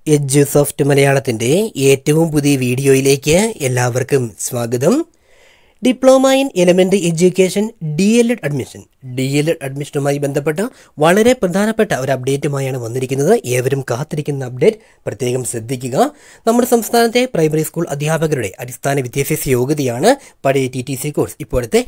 എഡ്യൂസോഫ്റ്റ് മലയാളത്തിൻ്റെ ഏറ്റവും പുതിയ വീഡിയോയിലേക്ക് എല്ലാവർക്കും സ്വാഗതം. Diploma in elementary education D.El.Ed അഡ്മിഷനുമായി ബന്ധപ്പെട്ട വളരെ പ്രധാനപ്പെട്ട ഒരു അപ്ഡേറ്റുമായാണ് വന്നിരിക്കുന്നത്. ഏവരും കാത്തിരിക്കുന്ന അപ്ഡേറ്റ് പ്രത്യേകം ശ്രദ്ധിക്കുക. നമ്മുടെ സംസ്ഥാനത്തെ പ്രൈമറി സ്കൂൾ അധ്യാപകരുടെ അടിസ്ഥാന വിദ്യാഭ്യാസ യോഗ്യതയാണ് പഴയ TTC കോഴ്സ്, ഇപ്പോഴത്തെ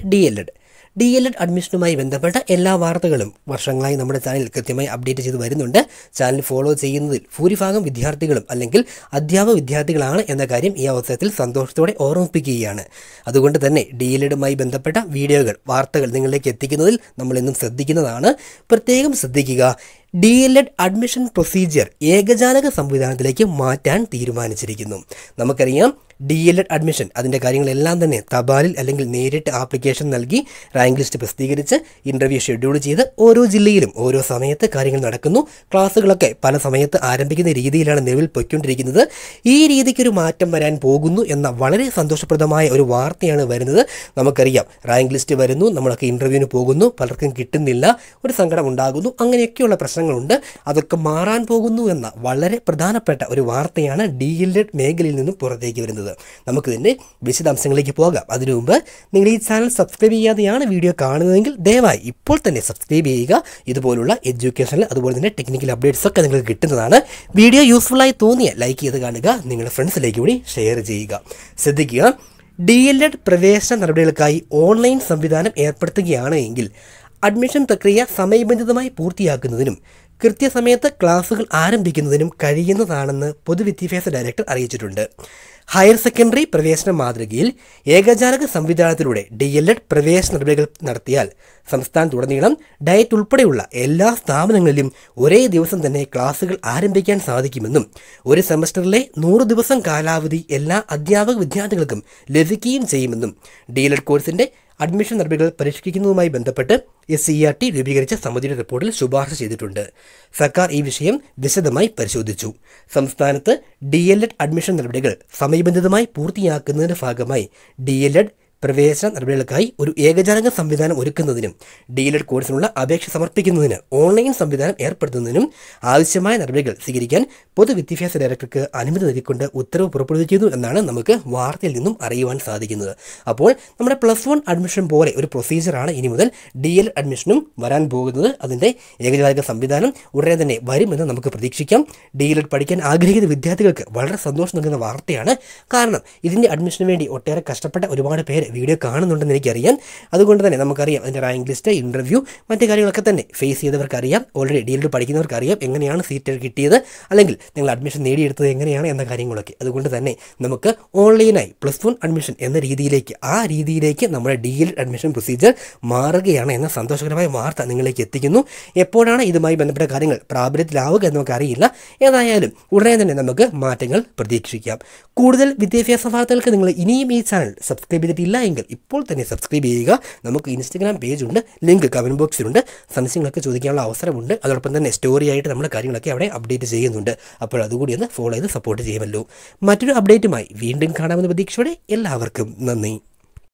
D.El.Ed അഡ്മിഷനുമായി ബന്ധപ്പെട്ട എല്ലാ വാർത്തകളും വർഷങ്ങളായി നമ്മുടെ ചാനൽ കൃത്യമായി അപ്ഡേറ്റ് ചെയ്ത് വരുന്നുണ്ട്. ചാനൽ ഫോളോ ചെയ്യുന്നതിൽ ഭൂരിഭാഗം വിദ്യാർത്ഥികളും അല്ലെങ്കിൽ അധ്യാപക വിദ്യാർത്ഥികളാണ് എന്ന കാര്യം ഈ അവസരത്തിൽ സന്തോഷത്തോടെ ഓർമ്മിപ്പിക്കുകയാണ്. അതുകൊണ്ട് തന്നെ D.El.Edമായി ബന്ധപ്പെട്ട വീഡിയോകൾ, വാർത്തകൾ നിങ്ങളിലേക്ക് എത്തിക്കുന്നതിൽ നമ്മളെന്നും ശ്രദ്ധിക്കുന്നതാണ്. പ്രത്യേകം ശ്രദ്ധിക്കുക. D.El.Ed അഡ്മിഷൻ പ്രൊസീജിയർ ഏകജാലക സംവിധാനത്തിലേക്ക് മാറ്റാൻ തീരുമാനിച്ചിരിക്കുന്നു. നമുക്കറിയാം D.El.Ed അഡ്മിഷൻ അതിൻ്റെ കാര്യങ്ങളെല്ലാം തന്നെ തപാലിൽ അല്ലെങ്കിൽ നേരിട്ട് ആപ്ലിക്കേഷൻ നൽകി റാങ്ക് ലിസ്റ്റ് പ്രസിദ്ധീകരിച്ച് ഇൻ്റർവ്യൂ ഷെഡ്യൂൾ ചെയ്ത് ഓരോ ജില്ലയിലും ഓരോ സമയത്ത് കാര്യങ്ങൾ നടക്കുന്നു. ക്ലാസ്സുകളൊക്കെ പല സമയത്ത് ആരംഭിക്കുന്ന രീതിയിലാണ് നിലവിൽ പൊയ്ക്കൊണ്ടിരിക്കുന്നത്. ഈ രീതിക്കൊരു മാറ്റം വരാൻ പോകുന്നു എന്ന വളരെ സന്തോഷപ്രദമായ ഒരു വാർത്തയാണ് വരുന്നത്. നമുക്കറിയാം റാങ്ക് ലിസ്റ്റ് വരുന്നു, നമ്മളൊക്കെ ഇൻ്റർവ്യൂവിന് പോകുന്നു, പലർക്കും കിട്ടുന്നില്ല, ഒരു സങ്കടം ഉണ്ടാകുന്നു, അങ്ങനെയൊക്കെയുള്ള പ്രശ്നങ്ങളുണ്ട്. അതൊക്കെ മാറാൻ പോകുന്നു എന്ന വളരെ പ്രധാനപ്പെട്ട ഒരു വാർത്തയാണ് D.El.Ed മേഖലയിൽ നിന്നും പുറത്തേക്ക് വരുന്നത്. നമുക്ക് ഇതിൻ്റെ വിശദാംശങ്ങളിലേക്ക് പോകാം. അതിനു മുമ്പ് നിങ്ങൾ ഈ ചാനൽ സബ്സ്ക്രൈബ് ചെയ്യാതെയാണ് വീഡിയോ കാണുന്നതെങ്കിൽ ദയവായി ഇപ്പോൾ തന്നെ സബ്സ്ക്രൈബ് ചെയ്യുക. ഇതുപോലുള്ള എഡ്യൂക്കേഷണൽ അതുപോലെ തന്നെ ടെക്നിക്കൽ അപ്ഡേറ്റ്സ് ഒക്കെ നിങ്ങൾക്ക് കിട്ടുന്നതാണ്. വീഡിയോ യൂസ്ഫുള്ളായി തോന്നിയ ലൈക്ക് ചെയ്ത് കാണുക, നിങ്ങളുടെ ഫ്രണ്ട്സിലേക്ക് കൂടി ഷെയർ ചെയ്യുക. ശ്രദ്ധിക്കുക, D.El.Ed പ്രവേശന നടപടികൾക്കായി ഓൺലൈൻ സംവിധാനം ഏർപ്പെടുത്തുകയാണ് എങ്കിൽ അഡ്മിഷൻ പ്രക്രിയ സമയബന്ധിതമായി പൂർത്തിയാക്കുന്നതിനും കൃത്യസമയത്ത് ക്ലാസുകൾ ആരംഭിക്കുന്നതിനും കഴിയുന്നതാണെന്ന് പൊതുവിദ്യാഭ്യാസ ഡയറക്ടർ അറിയിച്ചിട്ടുണ്ട്. ഹയർ സെക്കൻഡറി പ്രവേശന മാതൃകയിൽ ഏകജാലക സംവിധാനത്തിലൂടെ D.El.Ed പ്രവേശന നടപടികൾ നടത്തിയാൽ സംസ്ഥാനത്തുടനീളം ഡയറ്റ് ഉൾപ്പെടെയുള്ള എല്ലാ സ്ഥാപനങ്ങളിലും ഒരേ ദിവസം തന്നെ ക്ലാസുകൾ ആരംഭിക്കാൻ സാധിക്കുമെന്നും ഒരു സെമസ്റ്ററിലെ 100 ദിവസം കാലാവധി എല്ലാ അധ്യാപക വിദ്യാർത്ഥികൾക്കും ലഭിക്കുകയും ചെയ്യുമെന്നും D.El.Ed കോഴ്സിൻ്റെ അഡ്മിഷൻ നടപടികൾ പരിഷ്കരിക്കുന്നതുമായി ബന്ധപ്പെട്ട് SCERT രൂപീകരിച്ച സമിതിയുടെ റിപ്പോർട്ടിൽ ശുപാർശ ചെയ്തിട്ടുണ്ട്. സർക്കാർ ഈ വിഷയം വിശദമായി പരിശോധിച്ചു. സംസ്ഥാനത്ത് D.El.Ed അഡ്മിഷൻ നടപടികൾ സമയബന്ധിതമായി പൂർത്തിയാക്കുന്നതിൻ്റെ ഭാഗമായി D.El.Ed പ്രവേശന നടപടികൾക്കായി ഒരു ഏകജാലക സംവിധാനം ഒരുക്കുന്നതിനും D.El.Ed കോഴ്സിനുള്ള അപേക്ഷ സമർപ്പിക്കുന്നതിന് ഓൺലൈൻ സംവിധാനം ഏർപ്പെടുത്തുന്നതിനും ആവശ്യമായ നടപടികൾ സ്വീകരിക്കാൻ പൊതുവിദ്യാഭ്യാസ ഡയറക്ടർക്ക് അനുമതി നൽകിക്കൊണ്ട് ഉത്തരവ് പുറപ്പെടുവിക്കുന്നു എന്നാണ് നമുക്ക് വാർത്തയിൽ നിന്നും അറിയുവാൻ സാധിക്കുന്നത്. അപ്പോൾ നമ്മുടെ +1 അഡ്മിഷൻ പോലെ ഒരു പ്രൊസീജിയറാണ് ഇനി മുതൽ D.El.Ed അഡ്മിഷനും വരാൻ പോകുന്നത്. അതിൻ്റെ ഏകജാലക സംവിധാനം ഉടനെ തന്നെ വരുമെന്ന് നമുക്ക് പ്രതീക്ഷിക്കാം. D.El.Ed പഠിക്കാൻ ആഗ്രഹിക്കുന്ന വിദ്യാർത്ഥികൾക്ക് വളരെ സന്തോഷം നൽകുന്ന വാർത്തയാണ്. കാരണം ഇതിൻ്റെ അഡ്മിഷന് വേണ്ടി ഒട്ടേറെ കഷ്ടപ്പെട്ട ഒരുപാട് പേര് വീഡിയോ കാണുന്നുണ്ടെന്ന് എനിക്കറിയാം. അതുകൊണ്ട് തന്നെ നമുക്കറിയാം അതിൻ്റെ റാങ്ക് ലിസ്റ്റ്, ഇൻ്റർവ്യൂ, മറ്റു കാര്യങ്ങളൊക്കെ തന്നെ ഫേസ് ചെയ്തവർക്കറിയാം. ഓൾറെഡി D.El.Ed പഠിക്കുന്നവർക്കറിയാം എങ്ങനെയാണ് സീറ്റ് കിട്ടിയത്, അല്ലെങ്കിൽ നിങ്ങൾ അഡ്മിഷൻ നേടിയെടുത്തത് എങ്ങനെയാണ് എന്ന കാര്യങ്ങളൊക്കെ. അതുകൊണ്ട് തന്നെ നമുക്ക് ഓൺലൈനായി +1 അഡ്മിഷൻ എന്ന രീതിയിലേക്ക് നമ്മുടെ D.El.Ed അഡ്മിഷൻ പ്രൊസീജിയർ മാറുകയാണ് എന്ന സന്തോഷകരമായ വാർത്ത നിങ്ങളിലേക്ക് എത്തിക്കുന്നു. എപ്പോഴാണ് ഇതുമായി ബന്ധപ്പെട്ട കാര്യങ്ങൾ പ്രാബല്യത്തിലാവുക എന്ന് നമുക്ക് അറിയില്ല. ഏതായാലും ഉടനെ തന്നെ നമുക്ക് മാറ്റങ്ങൾ പ്രതീക്ഷിക്കാം. കൂടുതൽ വിദ്യാഭ്യാസ വാർത്തകൾക്ക് നിങ്ങൾ ഇനിയും ഈ ചാനൽ സബ്സ്ക്രൈബ് ചെയ്തിട്ടില്ല എങ്കിൽ ഇപ്പോൾ തന്നെ സബ്സ്ക്രൈബ് ചെയ്യുക. നമുക്ക് ഇൻസ്റ്റഗ്രാം പേജുണ്ട്, ലിങ്ക് കമൻറ്റ് ബോക്സിലുണ്ട്. സംശയങ്ങളൊക്കെ ചോദിക്കാനുള്ള അവസരമുണ്ട്. അതോടൊപ്പം തന്നെ സ്റ്റോറി ആയിട്ട് നമ്മൾ കാര്യങ്ങളൊക്കെ അവിടെ അപ്ഡേറ്റ് ചെയ്യുന്നുണ്ട്. അപ്പോൾ അതുകൂടി ഒന്ന് ഫോളോ ചെയ്ത് സപ്പോർട്ട് ചെയ്യുമല്ലോ. മറ്റൊരു അപ്ഡേറ്റുമായി വീണ്ടും കാണാമെന്ന പ്രതീക്ഷയോടെ എല്ലാവർക്കും നന്ദി.